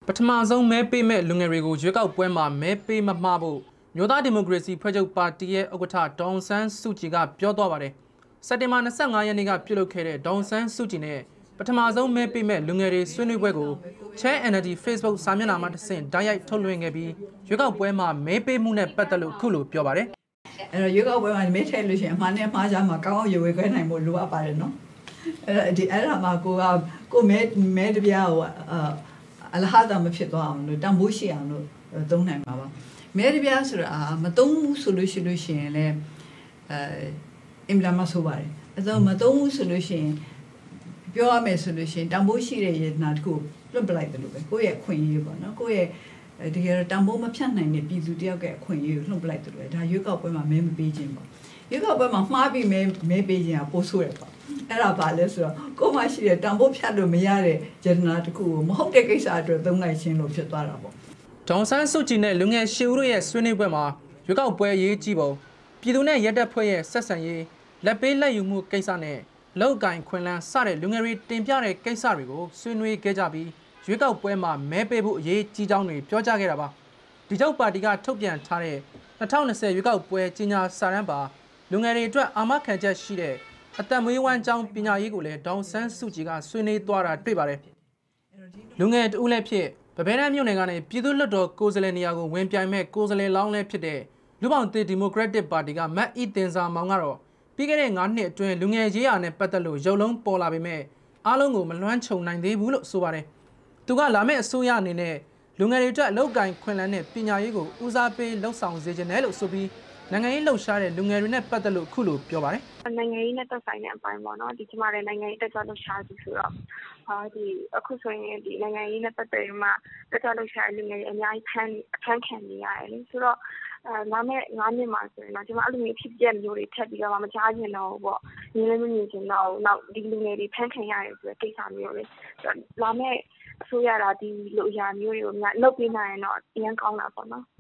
ပထမဆုံးမဲပေးမဲ့လူငယ်တွေကိုရွေးကောက်ပွဲမှာမဲပေးမမှားဖို့မျိုးသားဒီမိုကရေစီဖွဲ့ချုပ်ပါတီရဲ့ဥက္ကဋ္ဌဒေါန်ဆန်းစုကြည်ကပြောသွားပါတယ်။စက်တင်ဘာ25ရက်နေ့ကပြုလုပ်ခဲ့တဲ့ဒေါန်ဆန်းစုကြည်နဲ့ပထမဆုံးမဲပေးမဲ့လူငယ်တွေဆွေးနွေးပွဲကို Chair NLD Facebook စာမျက်နှာမှာတစ်ဆင့်တိုက်ရိုက်ထုတ်လွှင့်ခဲ့ပြီးရွေးကောက်ပွဲမှာမဲပေးမှုနဲ့ပတ်သက်လို့ခုလိုပြောပါတယ်။အဲ့တော့ရွေးကောက်ပွဲမှာမဲထည့်လို့ရှိရင်အမှားနဲ့မှားကြမှာကောင်းအောင်ရွေးခွဲနိုင်ဖို့လိုအပ်ပါတယ်နော်။အဲ့ဒါမှာကိုမဲတပြားကိုအလဟာတာမဖြစ်သွားအောင်လို့တန်ဖိုးရှိအောင်လို့သုံးနိုင်ပါပါမဲတပြားဆိုတာမသုံးဘူးဆိုလို့ရှိရင်လည်းအင်မတန်မှဆိုပါတယ်အဲတော့မသုံးဘူးဆိုလို့ရှိရင်ပြောရမယ်ဆိုလို့ရှိရင်တန်ဖိုးရှိတဲ့ရတနာတခုလွတ်ပလိုက်တယ်လို့ပဲကိုယ့်ရဲ့အခွင့်အရေးပေါ့နော်ကိုယ့်ရဲ့တကယ်တန်ဖိုးမဖြတ်နိုင်တဲ့ပြည်သူတယောက်ရဲ့အခွင့်အရေးကိုလွတ်ပလိုက်တယ်လို့ပဲဒါရွေးကောက်ပွဲမှာမဲမပေးခြင်းပေါ့ရွေးကောက်ပွဲမှာမှားပြီးမဲပေးခြင်းကပိုဆိုးရပေါ့အဲ့ဒါပါလဲဆိုတော့ကိုယ်မှရှိတဲ့တန်ဖိုးဖြတ်လို့မရတဲ့ယတနာတခုကိုမဟုတ်တဲ့ကိစ္စအတွက်သုံးလိုက်ခြင်းလို့ဖြစ်သွားတာပေါ့ဒေါန်ဆန်းစုကြည်နဲ့လူငယ်ရှေ့ဦးတို့ရဲ့ဆွေးနွေးပွဲမှာရွေးကောက်ပွဲရေးကြည့်ပုံပြည်သူနဲ့ရက်တက်ဖွဲ့ရဲ့ဆက်ဆံရေးလက်ပေးလက်ယူမှုကိစ္စနဲ့လောက်ကင်ခွင်လန်းစတဲ့လူငယ်တွေတင်ပြတဲ့ကိစ္စတွေကိုဆွေးနွေးခဲ့ကြပြီးရွေးကောက်ပွဲမှာမဲပေးဖို့အရေးကြီးကြောင်းတွေပြောကြားခဲ့တာပါဒီကြောင့်ပါတီကထုတ်ပြန်ထားတဲ့2020ရွေးကောက်ပွဲကြီးညာစာရန်ပါလူငယ်တွေအတွက်အာမခံချက်ရှိတဲ့အသက်မွေးဝမ်းကြောင်းပညာရေးကိုလည်းဒေါန်ဆန်းစုကြည်ကဆွေးနွေးသွားတာတွေ့ပါတယ်လူငယ်တဦးလည်းဖြစ်ဗဘဲတန်းမြို့နယ်ကနေပြည်သူ့လွှတ်တော်ကိုယ်စားလှယ်နေရာကိုဝင်ပြိုင်မဲ့ကိုယ်စားလှယ်လောင်းလည်းဖြစ်တဲ့လူပောင်သစ်ဒီမိုကရက်တစ်ပါတီကမတ်အီတင်စာမောင်ကတော့ပြီးခဲ့တဲ့9နှစ်အတွင်းလူငယ်ရေးရာနဲ့ပတ်သက်လို့ရုပ်လုံးပေါ်လာပေမဲ့အားလုံးကိုမလွှမ်းခြုံနိုင်သေးဘူးလို့ဆိုပါတယ်သူကလာမယ့်အစိုးရအနေနဲ့လူငယ်တွေအတွက်အလုပ်ကိုင်ခွင့်လန်းနဲ့ပညာရေးကိုဦးစားပေးလှုပ်ဆောင်စေချင်တယ်လို့ဆိုပြီးနိုင်ငံရေးလှုပ်ရှားတဲ့လူငယ်တွေနဲ့ပတ်သက်လို့ခုလိုပြောပါတယ်နိုင်ငံရေးနဲ့သက်ဆိုင်တဲ့အပိုင်းပေါ့နော်ဒီကျမတဲ့နိုင်ငံရေးတက်ကြွလှုပ်ရှားသူဆိုတော့ဒီအခုဆိုရင်ဒီနိုင်ငံရေးနဲ့ပတ်သက်ပြီးမှတက်ကြွလှုပ်ရှားတဲ့လူငယ်တွေအများကြီးအခန်းခံနေရတယ်လေဆိုတော့လာမယ့်9နှစ်မှာဆိုရင်တော့ကျမအဲ့လိုမျိုးဖြစ်ပျက်မျိုးတွေထပ်ပြီးတော့မကြားချင်တော့ဘူးပေါ့မြင်လည်းမမြင်ချင်တော့ဘူးနောက်ဒီလူငယ်တွေဖမ်းခံရတယ်ဆိုတဲ့ကိစ္စမျိုးလေလာမယ့်အစိုးရတာဒီလိုအရာမျိုးတွေကိုလုပ်ပေးနိုင်ရင်တော့အရင်ကောင်းတာပေါ့နော်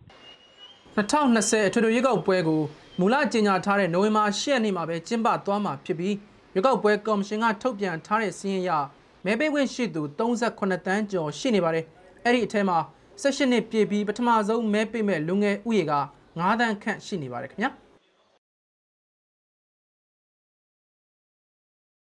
2020အထွေထွေရွေးကောက်ပွဲကိုမူလကြေညာထားတဲ့နိုဝင်ဘာ10ရက်နေ့မှာပဲကျင်းပသွားမှာဖြစ်ပြီးရွေးကောက်ပွဲကော်မရှင်ကထုတ်ပြန်ထားတဲ့စာရင်းအရမဲပေးခွင့်ရှိသူ38တန်းကျော်ရှိနေပါတယ်။အဲ့ဒီအထက်မှာ18နှစ်ပြည့်ပြီးပထမဆုံးမဲပေးမဲ့လူငယ်ဥယေက9တန်းခန့်ရှိနေပါတယ်ခင်ဗျာ။